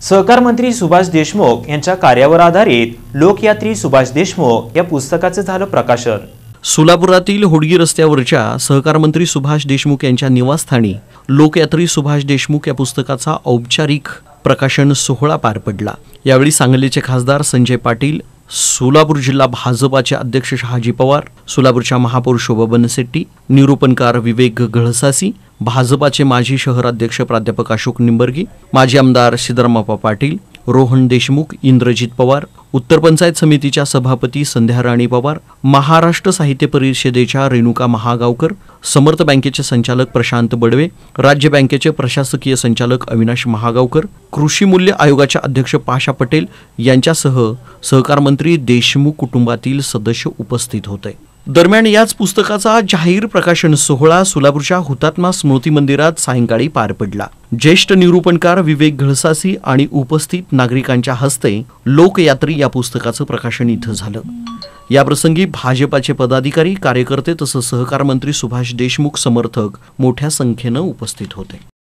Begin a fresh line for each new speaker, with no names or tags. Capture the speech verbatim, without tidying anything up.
सहकार मंत्री सुभाष देशमुख यांच्या कार्यावर आधारित लोकयात्री सुभाष देशमुख या पुस्तकाचे झालं प्रकाशन।
सोलापुरातील होडगी रस्त्यावरच्या सहकार मंत्री सुभाष देशमुख यांच्या निवासस्थानी लोकयात्री सुभाष देशमुख या पुस्तकाचा औपचारिक प्रकाशन सोहळा पार पडला। यावेळी सांगलीचे खासदार संजय पाटील, सोलापूर जिल्हा भाजपाचे अध्यक्ष शहाजी पवार, सोलापूरच्या महापौर शोभा बनसेट्टी, निरूपणकार विवेक गळसासी, भाजपाचे माजी शहराध्यक्ष प्राध्यापक अशोक निंबर्गी, माजी आमदार सिद्धरामप्पा पाटील, रोहन देशमुख, इंद्रजित पवार, उत्तर पंचायत समितीच्या सभापती संध्या राणी पवार, महाराष्ट्र साहित्य परिषदेच्या रेणुका महागावकर, समर्थ बँकेचे संचालक प्रशांत बडवे, राज्य बँकेचे प्रशासकीय संचालक अविनाश महागावकर, कृषी मूल्य आयोगाचे अध्यक्ष पाशा पटेल यांच्यासह सहकार मंत्री देशमुख कुटुंबातील सदस्य उपस्थित होते। दरम्यान याच पुस्तकाचा जाहीर प्रकाशन सोहळा सोलापूरच्या हुतात्मा स्मृती मंदिरात सायंकाळी पार पडला। ज्येष्ठ निरूपणकार विवेक गळसासी आणि उपस्थित नागरिकांच्या हस्ते लोकयात्री या पुस्तकाचं प्रकाशन इथं झालं। याप्रसंगी भाजपाचे पदाधिकारी, कार्यकर्ते तसंच सहकार मंत्री सुभाष देशमुख समर्थक मोठ्या संख्येनं उपस्थित होते।